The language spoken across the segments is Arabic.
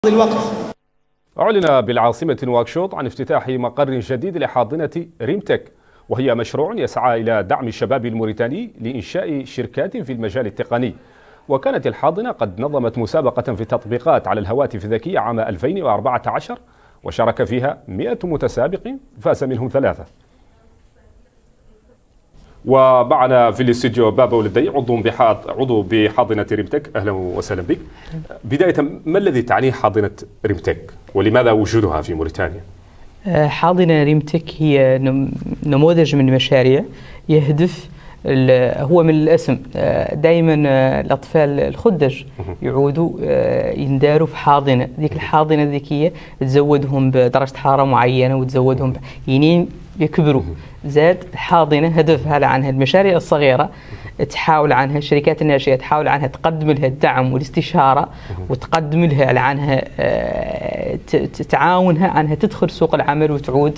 الوقت. أعلن بالعاصمة نواكشوط عن افتتاح مقر جديد لحاضنة ريمتك، وهي مشروع يسعى إلى دعم الشباب الموريتاني لإنشاء شركات في المجال التقني. وكانت الحاضنة قد نظمت مسابقة في التطبيقات على الهواتف الذكية عام 2014، وشارك فيها 100 متسابق فاز منهم 3. ومعنا في الاستوديو بابا ولدي عضو بحاضنة ريمتك. أهلا وسهلا بك. بداية، ما الذي تعنيه حاضنة ريمتك ولماذا وجودها في موريتانيا؟ حاضنة ريمتك هي نموذج من المشاريع يهدف، هو من الاسم دائما الأطفال الخدج يعودوا ينداروا في حاضنة. ذيك الحاضنة الذكية تزودهم بدرجة حرارة معينة وتزودهم ينين يكبروا. زاد الحاضنة هدفها عنها المشاريع الصغيرة، تحاول عنها الشركات الناشئة، تحاول عنها تقدم لها الدعم والاستشارة، وتقدم لها عنها تعاونها عنها تدخل سوق العمل وتعود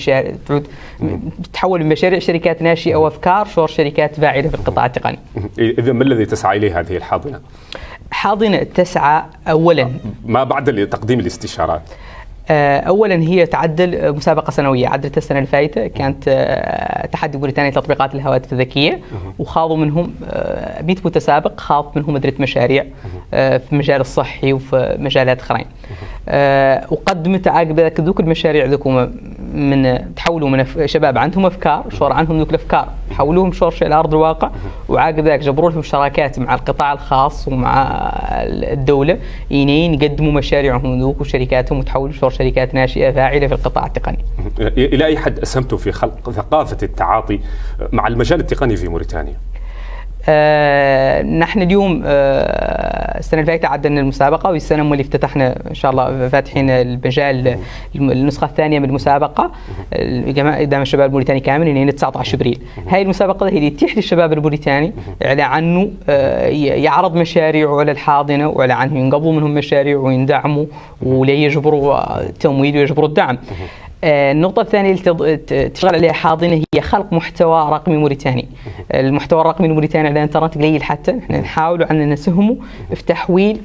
تتحول من مشاريع شركات ناشئة وأفكار شور شركات فاعلة في القطاع التقني. إذا ما الذي تسعى إليه هذه الحاضنة؟ حاضنة تسعى أولا ما بعد تقديم الاستشارات. اولا هي تعدل مسابقه سنويه، عدلتها السنه الفائته، كانت تحدي موريتانيا لتطبيقات الهواتف الذكيه، وخاضوا منهم 100 متسابق، خاض منهم عده مشاريع في المجال الصحي وفي مجالات اخرين. وقدمت عقب ذوك المشاريع ذوك من تحولوا من شباب عندهم افكار، شور عنهم ذوك الافكار حولوهم شور على ارض الواقع، وعقب ذاك جبروا لهم شراكات مع القطاع الخاص ومع الدوله ينين يقدموا مشاريعهم ذوك وشركاتهم وتحولوا شور شركات ناشئة فاعلة في القطاع التقني. إلى أي حد أسهمتوا في خلق ثقافة التعاطي مع المجال التقني في موريتانيا؟ نحن اليوم السنة اللي فاتت عدلنا المسابقة، والسنة اللي افتتحنا إن شاء الله فاتحين المجال النسخة الثانية من المسابقة قدام الشباب الموريتاني كامل اللي هي 19 ابريل. هاي المسابقة هي اللي تتيح للشباب الموريتاني على عنه يعرض مشاريعه على الحاضنة، وعلى عنه ينقبضوا منهم مشاريع ويندعموا وليجبروا التمويل ويجبروا الدعم. النقطة الثانية اللي تشتغل عليها حاضنة هي خلق محتوى رقمي موريتاني. المحتوى الرقمي الموريتاني على الانترنت قليل، حتى نحن نحاول أن نساهم في تحويل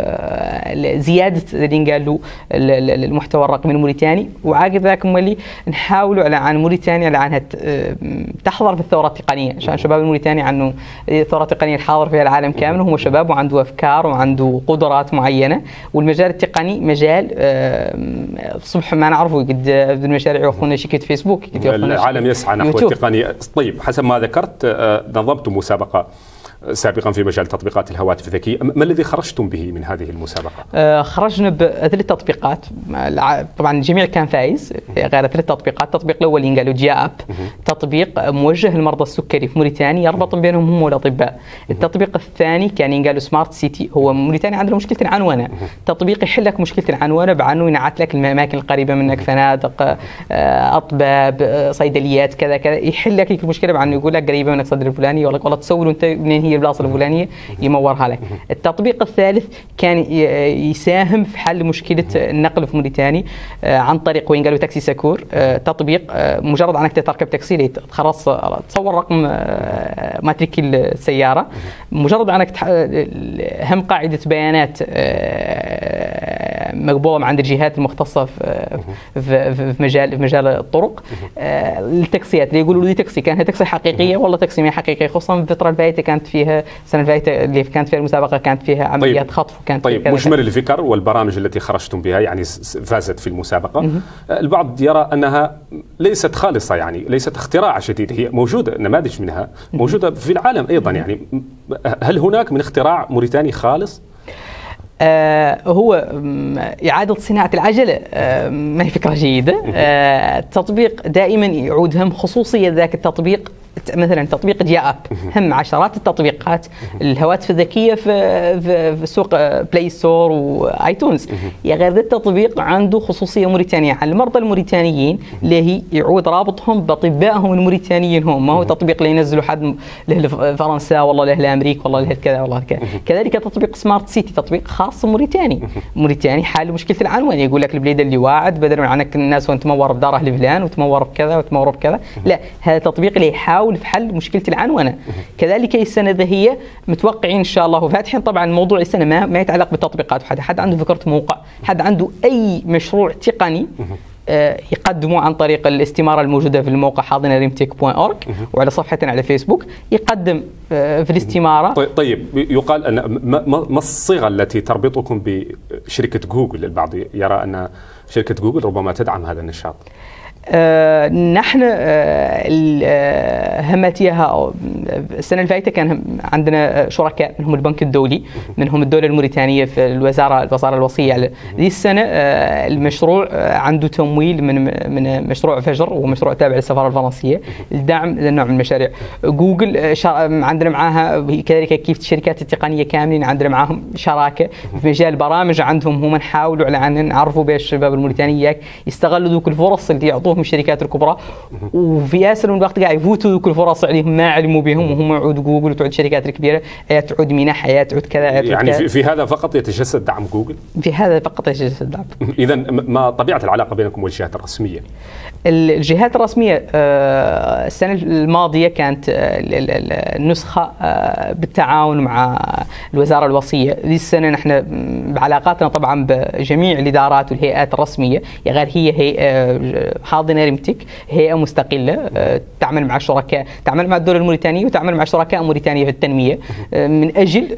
زيادة اللي قالوا المحتوى الرقمي الموريتاني، وعاقب ذاك اللي نحاولوا على عن موريتانيا على عنها تحضر في الثورة التقنية، عشان شباب الموريتاني عنه الثورة التقنية الحاضر فيها العالم كامل، وهو شباب وعنده أفكار وعنده قدرات معينة، والمجال التقني مجال الصبح ما نعرفه قد بالمشاريع ياخذون شركه فيسبوك، العالم يسعى نحو التقنيه. طيب، حسب ما ذكرت نظمتم مسابقه سابقا في مجال تطبيقات الهواتف الذكيه، ما الذي خرجتم به من هذه المسابقه؟ خرجنا بثلاث تطبيقات، طبعا الجميع كان فايز غير 3 تطبيقات. التطبيق الاول اللي قالوا جيا اب، تطبيق موجه لمرضى السكري في موريتانيا يربط بينهم هم والاطباء. التطبيق الثاني كان قالوا سمارت سيتي، هو موريتانيا عندنا مشكله العنونه، تطبيق يحل لك مشكله العنونه بعنه ينعت لك الاماكن القريبه منك، فنادق، اطباب، صيدليات، كذا كذا، يحل لك المشكله بعنه يقول لك قريبه منك صدر الفلاني، يقول لك والله تصور انت منين هي البلاصه الفلانيه، يمورها لك. التطبيق الثالث كان يساهم في حل مشكله النقل في موريتانيا عن طريق وين قالوا تاكسي سكور. تطبيق مجرد انك تركب تاكسي خلاص تصور رقم ماتريك السياره، مجرد انك هم قاعده بيانات مقبوله من عند الجهات المختصه في مجال الطرق. التاكسيات اللي يقولوا لي تاكسي كانها تاكسي حقيقيه، والله تاكسي ما حقيقيه، خصوصا الفتره الفائته كانت فيها السنه الفائته اللي كانت فيها المسابقه كانت فيها عمليات خطف وكانت طيب مجمل الفكر والبرامج التي خرجتم بها يعني فازت في المسابقه، البعض يرى انها ليست خالصة، يعني ليست اختراع جديد، هي موجوده نماذج منها موجوده في العالم ايضا، يعني هل هناك من اختراع موريتاني خالص؟ هو إعادة صناعة العجلة ما هي فكرة جيدة. التطبيق دائما يعود هم خصوصية ذاك التطبيق، مثلا تطبيق جيا اب هم عشرات التطبيقات الهواتف الذكيه في سوق بلاي ستور وايتونز. غير ذا التطبيق عنده خصوصيه موريتانيه على المرضى الموريتانيين اللي هي يعود رابطهم باطبائهم الموريتانيين هم، ما هو تطبيق اللي ينزلوا حد له فرنسا والله له لامريكا والله له كذا والله كذا. كذلك تطبيق سمارت سيتي تطبيق خاص موريتاني حل مشكله العنوان، يقول لك البليده اللي واعد بدل من عنك الناس وانت تمور بداره لفلان وتمور بكذا وتمور بكذا، لا هذا التطبيق اللي يحاول نحاول في حل مشكله العنونه. كذلك السنه الذهيه متوقعين ان شاء الله وفاتحين. طبعا موضوع السنه ما يتعلق بالتطبيقات، حد عنده فكره موقع، حد عنده اي مشروع تقني يقدموا عن طريق الاستمارة الموجودة في الموقع حاضنة rimtech.org وعلى صفحتنا على فيسبوك يقدم في الاستمارة. طيب يقال أن ما الصيغة التي تربطكم بشركة جوجل؟ البعض يرى أن شركة جوجل ربما تدعم هذا النشاط. نحن همتيها السنة الفائتة كان عندنا شركاء منهم البنك الدولي، منهم الدولة الموريتانية في الوزارة الوصية. هذه السنة المشروع عنده تمويل من مشروع فجر ومشروع تابع للسفارة الفرنسية لدعم النوع من المشاريع. جوجل عندنا معاها كذلك كيف الشركات التقنية كاملين عندنا معاهم شراكة في مجال البرامج. عندهم هم نحاولوا على أن نعرفوا بين الشباب الموريتاني يستغلوا ذوك الفرص اللي يعطوهم الشركات الكبرى، وفي ياسر من الوقت قاعد يفوتوا ذوك الفرص عليهم ما علموا بهم، وهم يعود جوجل وتعود الشركات الكبيره، تعود منح، تعود كذا. يعني في هذا فقط يتجسد دعم جوجل؟ في هذا فقط يتجسد الدعم. اذا ما طبيعه العلاقه بينكم والجهات الرسميه؟ الجهات الرسميه السنه الماضيه كانت النسخه بالتعاون مع الوزاره الوصيه. هذه السنه نحن بعلاقاتنا طبعا بجميع الادارات والهيئات الرسميه، يعني هي حاضنة ريمتك هيئة مستقلة تعمل مع الشركاء، تعمل مع الدولة الموريتانية وتعمل مع شركاء موريتانية في التنمية من أجل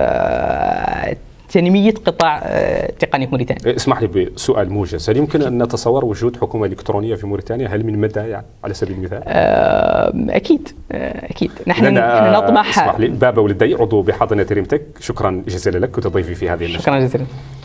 تنمية قطاع تقني موريتانيا. اسمح لي بسؤال موجز، هل يمكن أن نتصور وجود حكومة إلكترونية في موريتانيا؟ هل من مدى يعني على سبيل المثال؟ أكيد نحن نطمح. اسمح لي، بابا ولدي عضو بحاضنة ريمتك، شكرا جزيلا لك، كنت ضيفي في هذه النشرة. شكرا جزيلا.